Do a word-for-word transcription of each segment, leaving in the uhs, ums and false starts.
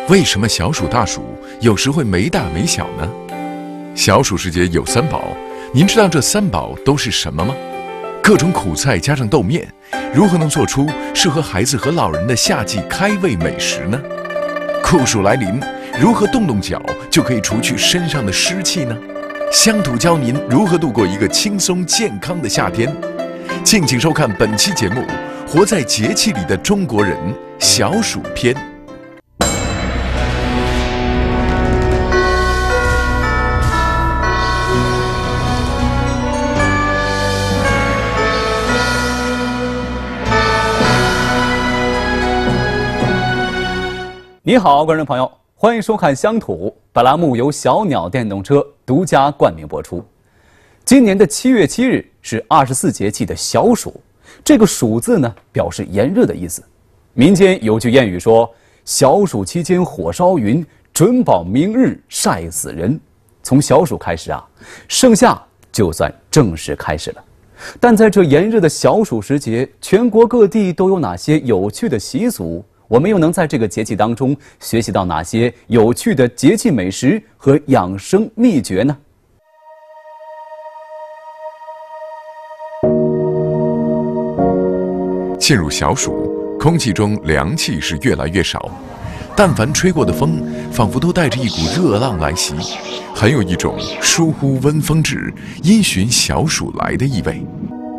为什么小暑大暑有时会没大没小呢？小暑时节有三宝，您知道这三宝都是什么吗？各种苦菜加上豆面，如何能做出适合孩子和老人的夏季开胃美食呢？酷暑来临，如何动动脚就可以除去身上的湿气呢？乡土教您如何度过一个轻松健康的夏天。敬请收看本期节目《活在节气里的中国人》小暑篇。 你好，观众朋友，欢迎收看《乡土》。本栏目由小鸟电动车独家冠名播出。今年的七月七日是二十四节气的小暑，这个“暑”字呢，表示炎热的意思。民间有句谚语说：“小暑期间火烧云，准保明日晒死人。”从小暑开始啊，盛夏就算正式开始了。但在这炎热的小暑时节，全国各地都有哪些有趣的习俗？我们又能在这个节气当中学习到哪些有趣的节气美食和养生秘诀呢？ 进入小暑，空气中凉气是越来越少，但凡吹过的风，仿佛都带着一股热浪来袭，很有一种疏忽温风至，因循小暑来的意味。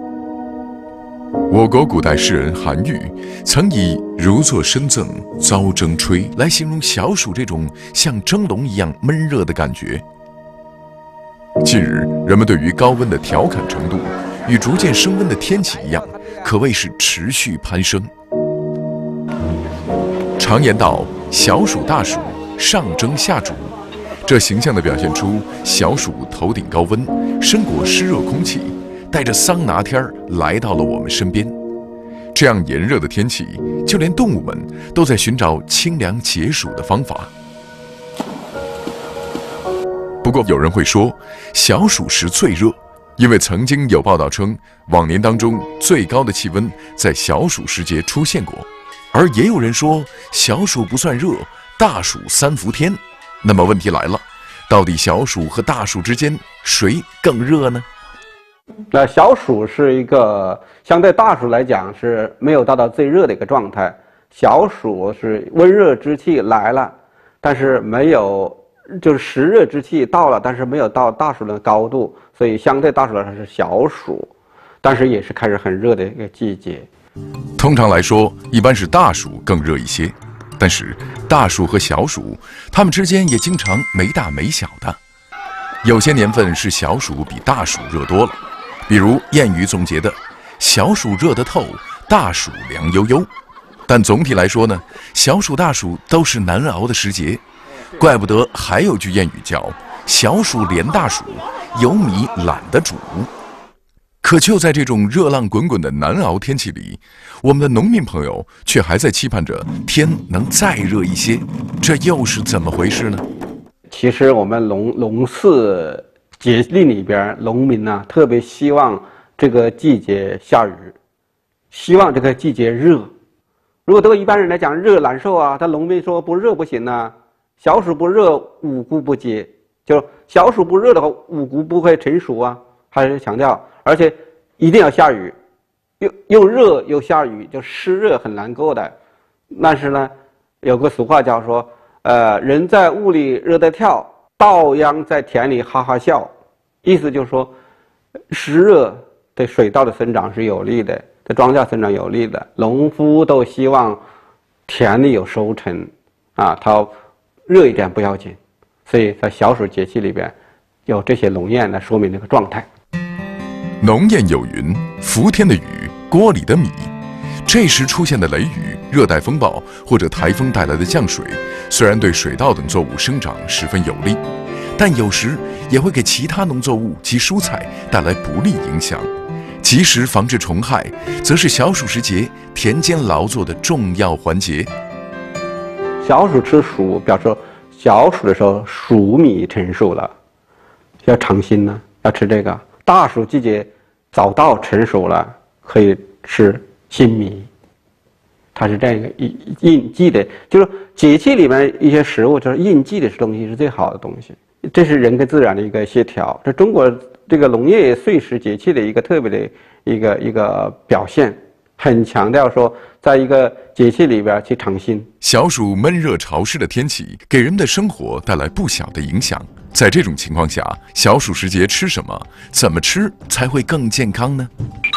我国古代诗人韩愈曾以“如坐深赠，遭蒸吹”来形容小暑这种像蒸笼一样闷热的感觉。近日，人们对于高温的调侃程度，与逐渐升温的天气一样，可谓是持续攀升。常言道：“小暑大暑，上蒸下煮”，这形象地表现出小暑头顶高温，身裹湿热空气，带着桑拿天儿来到了我们身边。这样炎热的天气，就连动物们都在寻找清凉解暑的方法。不过有人会说，小暑时最热，因为曾经有报道称，往年当中最高的气温在小暑时节出现过。而也有人说，小暑不算热，大暑三伏天。那么问题来了，到底小暑和大暑之间谁更热呢？ 那小暑是一个相对大暑来讲是没有达到最热的一个状态，小暑是温热之气来了，但是没有就是湿热之气到了，但是没有到大暑的高度，所以相对大暑来说是小暑，但是也是开始很热的一个季节。 通常来说，一般是大暑更热一些，但是大暑和小暑，它们之间也经常没大没小的。有些年份是小暑比大暑热多了。比如谚语总结的“小暑热得透，大暑凉悠悠”，但总体来说呢，小暑大暑都是难熬的时节，怪不得还有句谚语叫“小暑连大暑，有米懒得煮”。可就在这种热浪滚滚的难熬天气里，我们的农民朋友却还在期盼着天能再热一些，这又是怎么回事呢？ 其实我们农农事节令里边，农民呢、啊、特别希望这个季节下雨，希望这个季节热。如果对一般人来讲，热难受啊，但农民说不热不行啊，小暑不热，五谷不结，就小暑不热的话，五谷不会成熟啊，还是强调，而且一定要下雨，又又热又下雨，就湿热很难过的。但是呢，有个俗话叫说，呃，人在屋里热得跳，稻秧在田里哈哈笑，意思就是说，湿热对水稻的生长是有利的，对庄稼生长有利的。农夫都希望田里有收成，啊，它热一点不要紧。所以在小暑节气里边，有这些农谚来说明这个状态。 农谚有云：“伏天的雨，锅里的米。”这时出现的雷雨、热带风暴或者台风带来的降水，虽然对水稻等作物生长十分有利，但有时也会给其他农作物及蔬菜带来不利影响。及时防治虫害，则是小暑时节田间劳作的重要环节。 小暑吃黍，表示小暑的时候黍米成熟了，要尝新呢，要吃这个。大暑季节早稻成熟了，可以吃新米。 它是这样一个印印记的，就是节气里面一些食物，就是印记的东西是最好的东西。这是人跟自然的一个协调，这中国这个农业岁时节气的一个特别的一个一个表现，很强调说，在一个节气里边去尝新。 小暑闷热潮湿的天气给人们的生活带来不小的影响。在这种情况下，小暑时节吃什么？怎么吃才会更健康呢？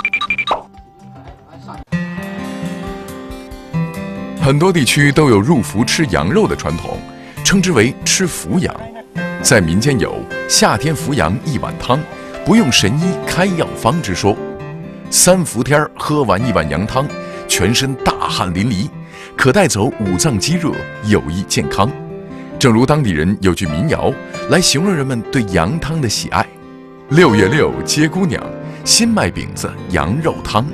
很多地区都有入伏吃羊肉的传统，称之为吃伏羊。在民间有夏天伏羊一碗汤，不用神医开药方之说。三伏天喝完一碗羊汤，全身大汗淋漓，可带走五脏积热，有益健康。正如当地人有句民谣来形容人们对羊汤的喜爱：六月六接姑娘，新麦饼子羊肉汤。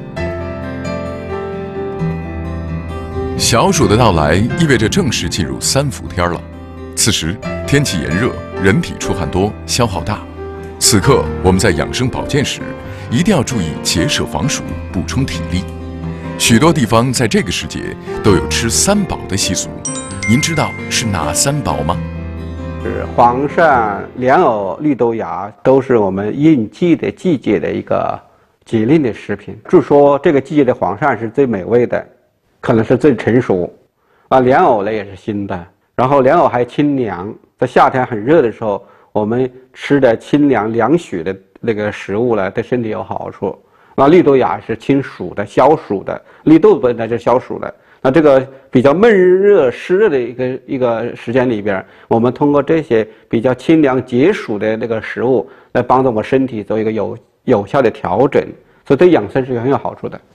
小暑的到来意味着正式进入三伏天了。此时天气炎热，人体出汗多，消耗大。此刻我们在养生保健时，一定要注意节摄防暑，补充体力。许多地方在这个时节都有吃三宝的习俗，您知道是哪三宝吗？ 是黄鳝、莲藕、绿豆芽，都是我们应季的季节的一个节令的食品。据说这个季节的黄鳝是最美味的，可能是最成熟，啊，莲藕呢也是新的，然后莲藕还清凉，在夏天很热的时候，我们吃的清凉凉血的那个食物呢，对身体有好处。那绿豆芽是清暑的、消暑的，绿豆本来就是消暑的。那这个比较闷热湿热的一个一个时间里边，我们通过这些比较清凉解暑的那个食物，来帮助我们身体做一个有有效的调整，所以对养生是很有好处的。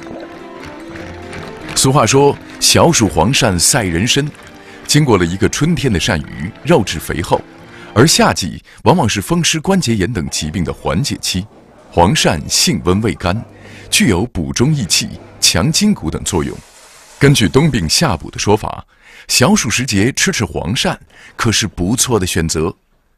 俗话说，小暑黄鳝赛人参。经过了一个春天的鳝鱼，肉质肥厚，而夏季往往是风湿关节炎等疾病的缓解期。黄鳝性温味甘，具有补中益气、强筋骨等作用。根据冬病夏补的说法，小暑时节吃吃黄鳝可是不错的选择。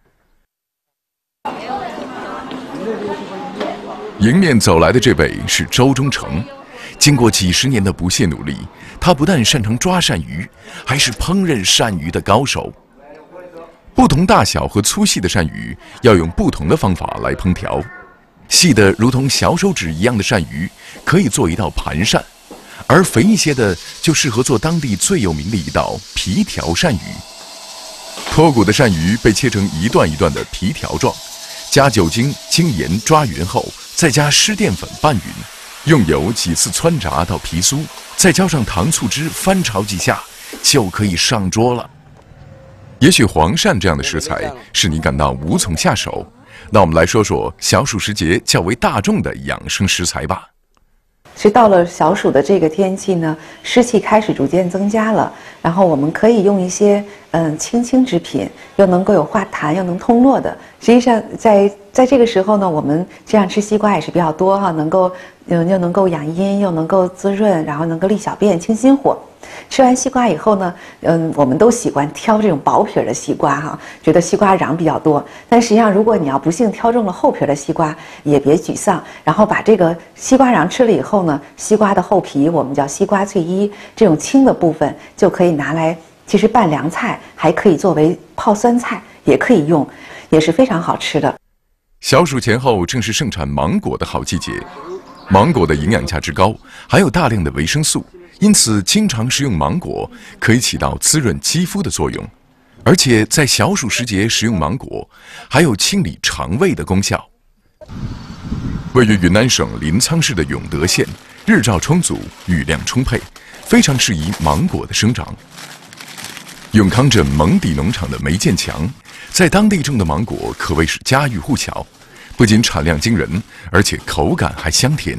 迎面走来的这位是周忠诚，经过几十年的不懈努力，他不但擅长抓鳝鱼，还是烹饪鳝鱼的高手。不同大小和粗细的鳝鱼要用不同的方法来烹调。细的如同小手指一样的鳝鱼可以做一道盘鳝，而肥一些的就适合做当地最有名的一道皮条鳝鱼。脱骨的鳝鱼被切成一段一段的皮条状，加酒精、精盐抓匀后，再加湿淀粉拌匀，用油几次汆炸到皮酥，再浇上糖醋汁翻炒几下，就可以上桌了。也许黄鳝这样的食材使你感到无从下手，那我们来说说小暑时节较为大众的养生食材吧。 是到了小暑的这个天气呢，湿气开始逐渐增加了，然后我们可以用一些嗯清清之品，又能够有化痰又能通络的。实际上在在这个时候呢，我们这样吃西瓜也是比较多哈，能够嗯又能够养阴，又能够滋润，然后能够利小便、清心火。吃完西瓜以后呢，嗯，我们都喜欢挑这种薄皮的西瓜哈，觉得西瓜瓤比较多。但实际上，如果你要不幸挑中了厚皮的西瓜，也别沮丧。然后把这个西瓜瓤吃了以后呢，西瓜的厚皮我们叫西瓜脆衣，这种青的部分就可以拿来，其实拌凉菜，还可以作为泡酸菜，也可以用，也是非常好吃的。 小暑前后正是盛产芒果的好季节，芒果的营养价值高，含有大量的维生素。因此，经常食用芒果可以起到滋润肌肤的作用，而且在小暑时节食用芒果，还有清理肠胃的功效。位于云南省临沧市的永德县，日照充足，雨量充沛，非常适宜芒果的生长。永康镇蒙底农场的梅建强，在当地种的芒果可谓是家喻户晓，不仅产量惊人，而且口感还香甜。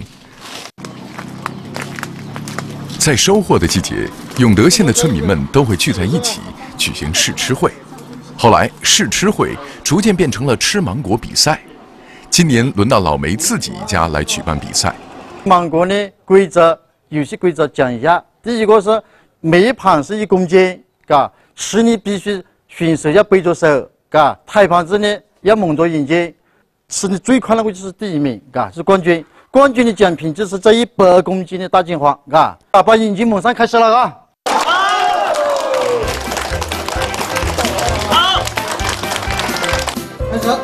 在收获的季节，永德县的村民们都会聚在一起举行试吃会。后来，试吃会逐渐变成了吃芒果比赛。今年轮到老梅自己一家来举办比赛。 芒果呢，规则有些规则讲一下。第一个是每一盘是一公斤，嘎，吃你必须顺手要背着手，嘎，抬盘子呢要蒙着眼睛，吃的最快那个就是第一名，嘎，是冠军。 冠军的奖品就是这一百公斤的大金花，啊，啊，把引擎猛上开始了啊！好，开始。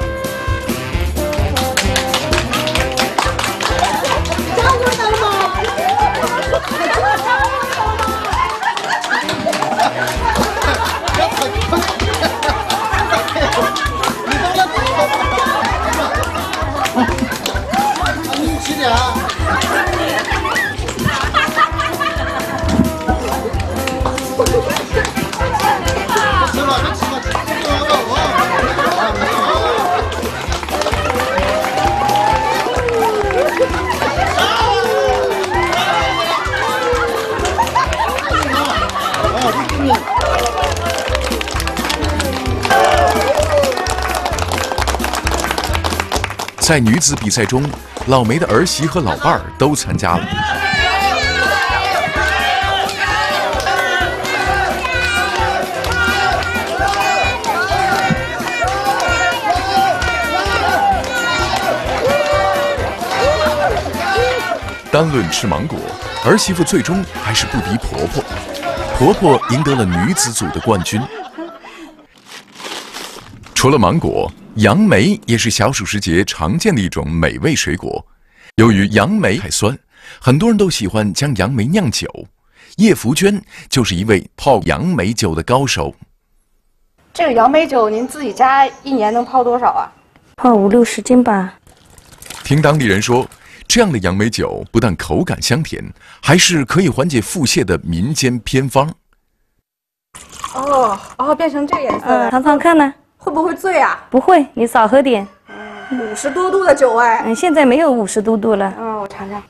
在女子比赛中，老梅的儿媳和老伴儿都参加了。单论吃芒果，儿媳妇最终还是不敌婆婆，婆婆赢得了女子组的冠军。除了芒果，杨梅也是小暑时节常见的一种美味水果。由于杨梅太酸，很多人都喜欢将杨梅酿酒。叶福娟就是一位泡杨梅酒的高手。 这个杨梅酒您自己家一年能泡多少啊？ 泡五六十斤吧。 听当地人说，这样的杨梅酒不但口感香甜，还是可以缓解腹泻的民间偏方。 哦哦，变成这个颜色了， 嗯，尝尝看呢。 会不会醉啊？ 不会，你少喝点。 五十多度的酒哎。 嗯，现在没有五十多度了。 嗯，我尝尝。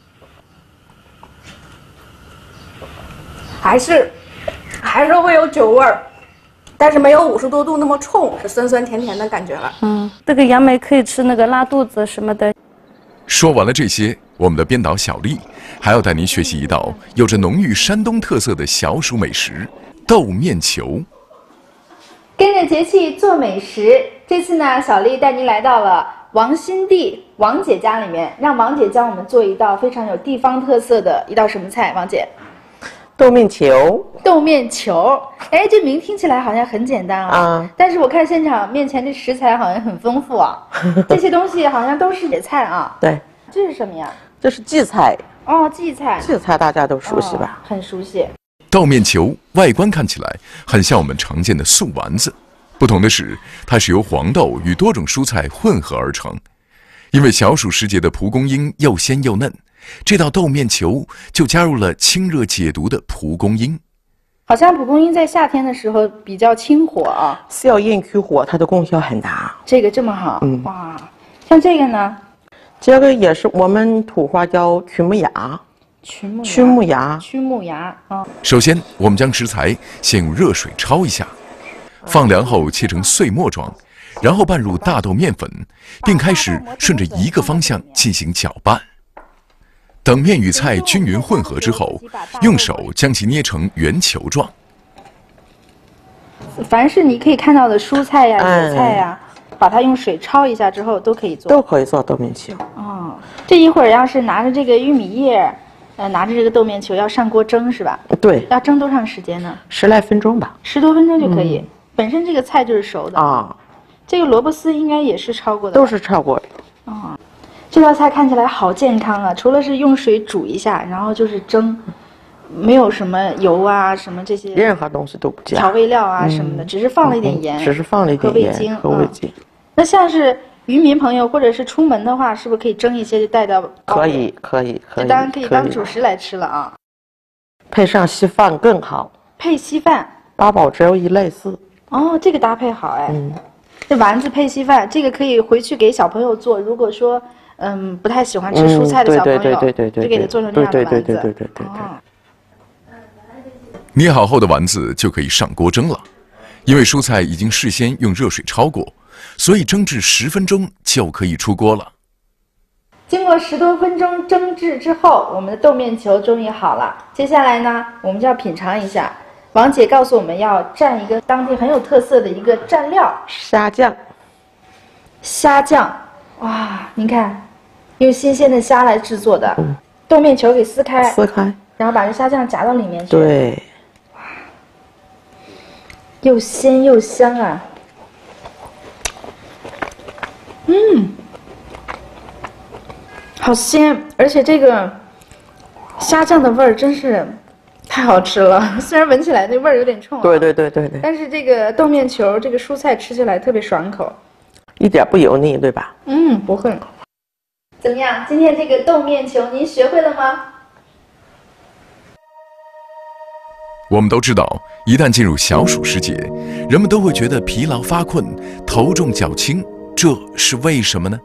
还是，还是会有酒味儿，但是没有五十多度那么冲，是酸酸甜甜的感觉了。 嗯，这个杨梅可以吃那个拉肚子什么的。 说完了这些，我们的编导小丽还要带您学习一道有着浓郁山东特色的小暑美食——豆面球。 跟着节气做美食，这次呢，小丽带您来到了王新娣王姐家里面，让王姐教我们做一道非常有地方特色的一道什么菜？王姐， 豆面球。 豆面球，哎，这名听起来好像很简单啊，啊但是我看现场面前的食材好像很丰富啊，这些东西好像都是野菜啊。 对， 这是什么呀？ 这是荠菜。 哦，荠菜。 荠菜大家都熟悉吧？ 哦、很熟悉。 豆面球外观看起来很像我们常见的素丸子，不同的是，它是由黄豆与多种蔬菜混合而成。因为小暑时节的蒲公英又鲜又嫩，这道豆面球就加入了清热解毒的蒲公英。 好像蒲公英在夏天的时候比较清火啊， 消炎驱火，它的功效很大。 这个这么好， 嗯， 哇，像这个呢？ 这个也是我们土话叫曲木芽。 曲木曲木芽， 曲木芽啊。 首先，我们将食材先用热水焯一下，放凉后切成碎末状，然后拌入大豆面粉，并开始顺着一个方向进行搅拌。等面与菜均匀混合之后，用手将其捏成圆球状。 凡是你可以看到的蔬菜呀、野菜呀，把它用水焯一下之后都可以做， 都可以做豆面球。 哦，这一会儿要是拿着这个玉米叶。呃，拿着这个豆面球要上锅蒸是吧？ 对。 要蒸多长时间呢？ 十来分钟吧。 十多分钟就可以。嗯、本身这个菜就是熟的啊。 这个萝卜丝应该也是焯过的。 都是焯过的。 哦，这道菜看起来好健康啊！除了是用水煮一下，然后就是蒸，没有什么油啊，什么这些。 任何东西都不加。 调味料啊什么的，嗯、只是放了一点盐。 只是放了一点盐。 和味精。 和味精。 嗯、那像是。渔民朋友或者是出门的话，是不是可以蒸一些就带到？ 可以，可以，可以。 当然可以当主食来吃了啊。 配上稀饭更好。 配稀饭。 八宝粥一类似。 哦，这个搭配好哎。 嗯。 这丸子配稀饭，这个可以回去给小朋友做。如果说嗯不太喜欢吃蔬菜的小朋友， 对对对对， 就给他做成这样的丸子。 对对对对对对。 哦。 捏好后的丸子就可以上锅蒸了，因为蔬菜已经事先用热水焯过。所以蒸至十分钟就可以出锅了。 经过十多分钟蒸制之后，我们的豆面球终于好了。接下来呢，我们就要品尝一下。王姐告诉我们要蘸一个当地很有特色的一个蘸料—— 虾酱。 虾酱，哇，您看， 用新鲜的虾来制作的，嗯、豆面球给撕开， 撕开， 然后把这虾酱夹到里面去。 对，哇， 又鲜又香啊！嗯，好鲜，而且这个虾酱的味儿真是太好吃了。虽然闻起来那味儿有点冲、啊， 对对对对对， 但是这个豆面球这个蔬菜吃起来特别爽口， 一点不油腻，对吧？ 嗯，不会。怎么样？今天这个豆面球您学会了吗？ 我们都知道，一旦进入小暑时节，人们都会觉得疲劳发困、头重脚轻，这是为什么呢？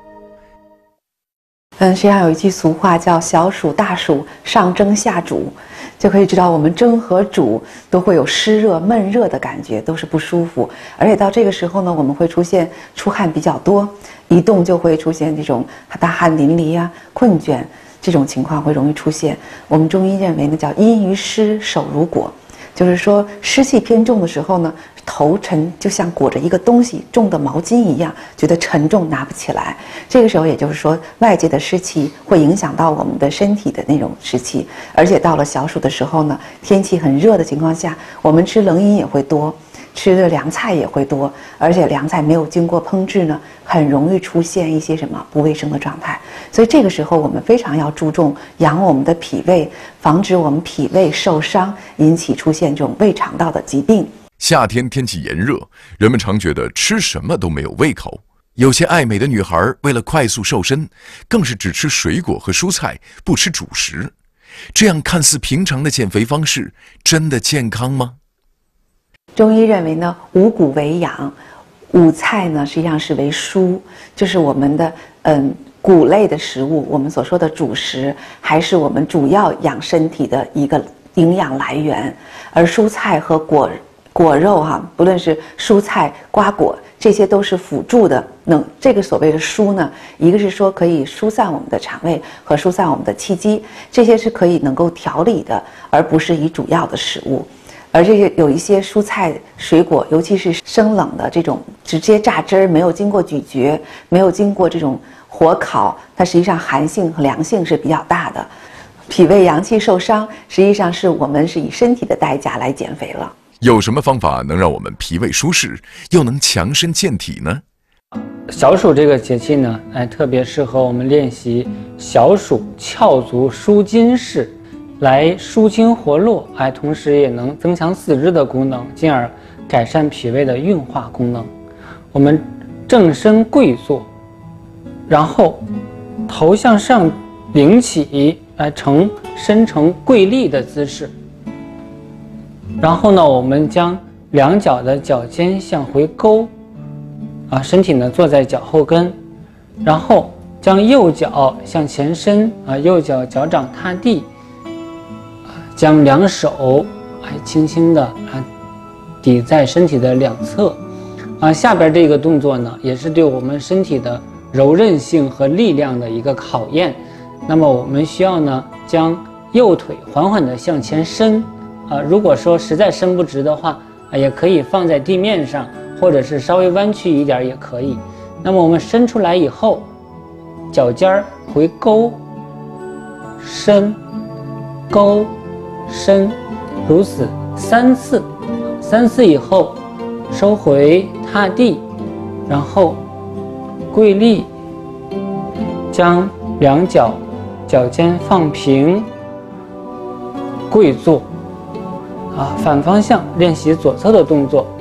嗯，实际上有一句俗话叫“小暑大暑，上蒸下煮”，就可以知道我们蒸和煮都会有湿热、闷热的感觉，都是不舒服。而且到这个时候呢，我们会出现出汗比较多，一动就会出现这种大汗淋漓啊、困倦这种情况会容易出现。我们中医认为呢，叫阴于湿，手如裹。就是说湿气偏重的时候呢，头沉就像裹着一个东西重的毛巾一样，觉得沉重拿不起来。这个时候也就是说外界的湿气会影响到我们的身体的那种湿气，而且到了小暑的时候呢，天气很热的情况下，我们吃冷饮也会多，吃的凉菜也会多，而且凉菜没有经过烹制呢，很容易出现一些什么不卫生的状态。所以这个时候我们非常要注重养我们的脾胃，防止我们脾胃受伤，引起出现这种胃肠道的疾病。 夏天天气炎热，人们常觉得吃什么都没有胃口。有些爱美的女孩为了快速瘦身，更是只吃水果和蔬菜，不吃主食。这样看似平常的减肥方式，真的健康吗？ 中医认为呢，五谷为养，五菜呢实际上是为蔬，就是我们的嗯谷类的食物，我们所说的主食，还是我们主要养身体的一个营养来源。而蔬菜和果果肉哈、啊，不论是蔬菜、瓜果，这些都是辅助的。能这个所谓的蔬呢，一个是说可以疏散我们的肠胃和疏散我们的气机，这些是可以能够调理的，而不是以主要的食物。而这些有一些蔬菜水果，尤其是生冷的这种直接榨汁儿，没有经过咀嚼，没有经过这种火烤，它实际上寒性和凉性是比较大的。脾胃阳气受伤，实际上是我们是以身体的代价来减肥了。 有什么方法能让我们脾胃舒适，又能强身健体呢？ 小暑这个节气呢，哎，特别适合我们练习小暑翘足舒筋式。来舒筋活络，哎，同时也能增强四肢的功能，进而改善脾胃的运化功能。我们正身跪坐，然后头向上顶起，哎，呈伸成跪立的姿势。然后呢，我们将两脚的脚尖向回勾，啊，身体呢坐在脚后跟，然后将右脚向前伸，啊，右脚脚掌踏地。将两手哎轻轻的啊抵在身体的两侧，啊下边这个动作呢也是对我们身体的柔韧性和力量的一个考验。那么我们需要呢将右腿缓缓的向前伸，啊如果说实在伸不直的话，啊也可以放在地面上，或者是稍微弯曲一点也可以。那么我们伸出来以后，脚尖儿回勾，伸，勾。伸，如此三次，三次以后收回踏地，然后跪立，将两脚脚尖放平，跪坐，啊，反方向练习左侧的动作，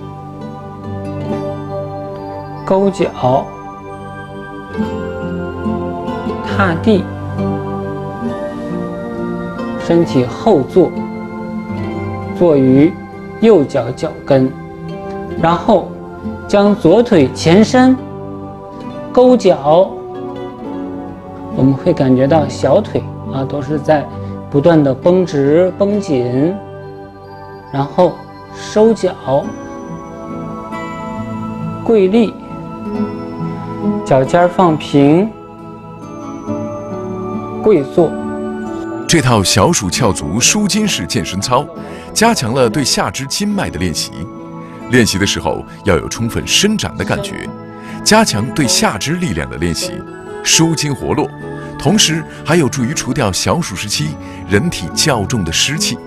勾脚，踏地。身体后坐，坐于右脚脚跟，然后将左腿前伸，勾脚。我们会感觉到小腿啊都是在不断的绷直绷紧，然后收脚，跪立，脚尖放平，跪坐。 这套小暑翘足舒筋式健身操，加强了对下肢筋脉的练习。练习的时候要有充分伸展的感觉，加强对下肢力量的练习，舒筋活络， 同时还有助于除掉小暑时期人体较重的湿气。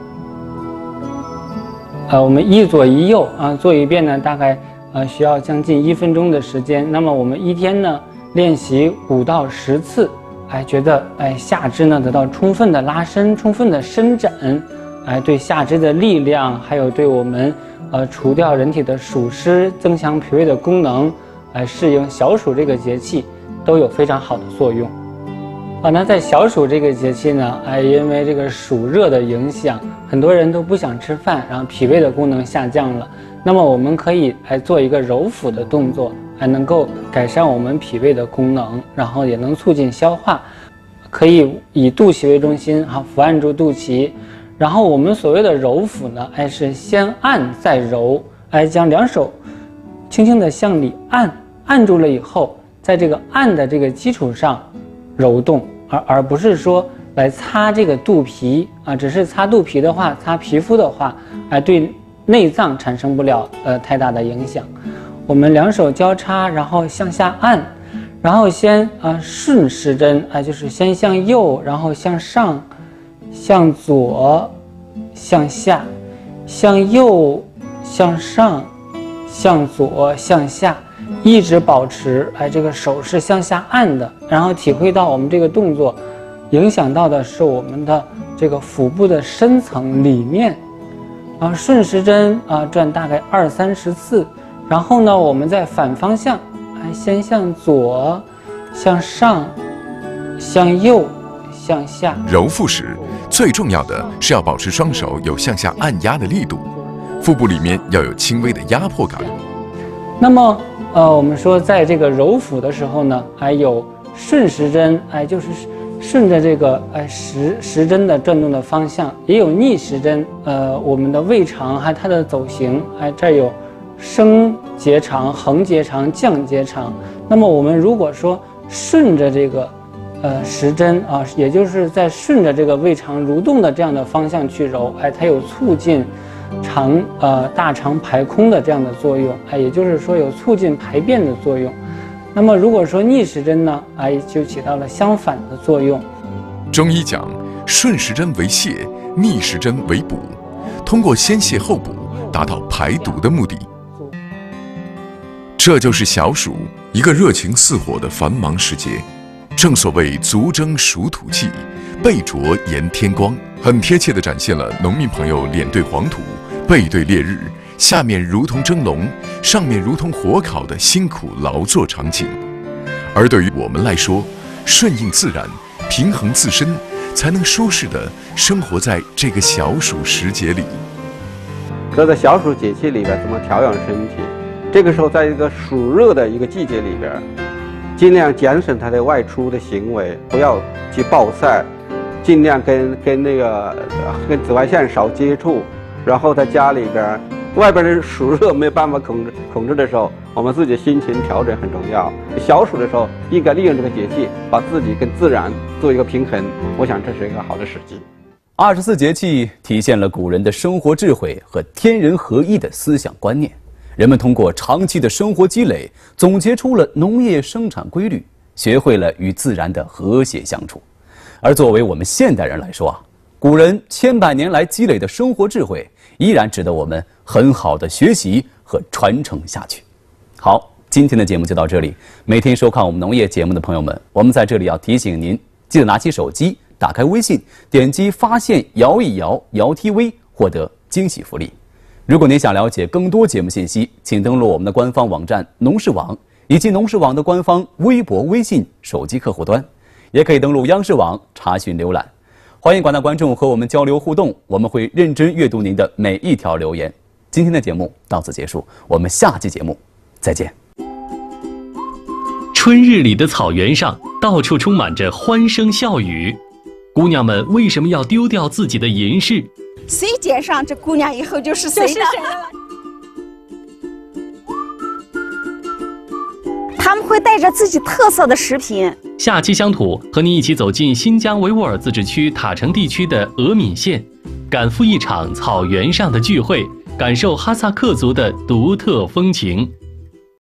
呃，我们一左一右啊，做一遍呢，大概呃需要将近一分钟的时间。那么我们一天呢练习五到十次，哎，觉得哎下肢呢得到充分的拉伸、充分的伸展，哎，对下肢的力量，还有对我们呃除掉人体的暑湿、增强脾胃的功能，来适应小暑这个节气，都有非常好的作用。啊，那在小暑这个节气呢，哎，因为这个暑热的影响，很多人都不想吃饭，然后脾胃的功能下降了。那么我们可以来做一个揉腹的动作，还能够改善我们脾胃的功能，然后也能促进消化。可以以肚脐为中心，哈，伏按住肚脐。然后我们所谓的揉腹呢，哎，是先按再揉，哎，将两手轻轻地向里按，按住了以后，在这个按的这个基础上揉动。而而不是说来擦这个肚皮啊，只是擦肚皮的话，擦皮肤的话，哎，对内脏产生不了呃太大的影响。我们两手交叉，然后向下按，然后先啊顺时针，哎，就是先向右，然后向上，向左，向下，向右，向上，向左，向下。一直保持，哎，这个手是向下按的，然后体会到我们这个动作影响到的是我们的这个腹部的深层里面，啊，顺时针啊转大概二三十次，然后呢，我们再反方向，哎，先向左，向上，向右，向下。 揉腹时，最重要的是要保持双手有向下按压的力度，腹部里面要有轻微的压迫感。 那么。呃，我们说在这个揉腹的时候呢，还有顺时针，哎，就是顺着这个哎时时针的转动的方向，也有逆时针。呃，我们的胃肠还它的走形，哎，这儿有升结肠、横结肠、降结肠。那么我们如果说顺着这个呃时针啊，也就是在顺着这个胃肠蠕动的这样的方向去揉，哎，它有促进肠呃大肠排空的这样的作用，哎，也就是说有促进排便的作用。那么如果说逆时针呢，哎，就起到了相反的作用。 中医讲，顺时针为泻，逆时针为补，通过先泻后补，达到排毒的目的。这就是小暑，一个热情似火的繁忙时节。正所谓足蒸暑土气，背灼炎天光，很贴切地展现了农民朋友脸对黄土，背对烈日，下面如同蒸笼，上面如同火烤的辛苦劳作场景。而对于我们来说，顺应自然，平衡自身，才能舒适地生活在这个小暑时节里。 所以在小暑节气里边，怎么调养身体？这个时候，在一个暑热的一个季节里边，尽量减省他的外出的行为，不要去暴晒，尽量跟跟那个跟紫外线少接触。然后在家里边，外边的暑热没办法控制控制的时候，我们自己心情调整很重要。小暑的时候，应该利用这个节气，把自己跟自然做一个平衡。我想这是一个好的时机。 二十四节气体现了古人的生活智慧和天人合一的思想观念。人们通过长期的生活积累，总结出了农业生产规律，学会了与自然的和谐相处。而作为我们现代人来说啊，古人千百年来积累的生活智慧，依然值得我们很好的学习和传承下去。好，今天的节目就到这里。每天收看我们农业节目的朋友们，我们在这里要提醒您，记得拿起手机，打开微信，点击发现摇一摇摇 T V， 获得惊喜福利。如果您想了解更多节目信息，请登录我们的官方网站农事网，以及农事网的官方微博、微信手机客户端，也可以登录央视网查询浏览。欢迎广大观众和我们交流互动，我们会认真阅读您的每一条留言。今天的节目到此结束，我们下期节目再见。 春日里的草原上，到处充满着欢声笑语。姑娘们为什么要丢掉自己的银饰？ 谁捡上这姑娘以后就是谁的。他们会带着自己特色的食品。 下期乡土和你一起走进新疆维吾尔自治区塔城地区的额敏县，赶赴一场草原上的聚会，感受哈萨克族的独特风情。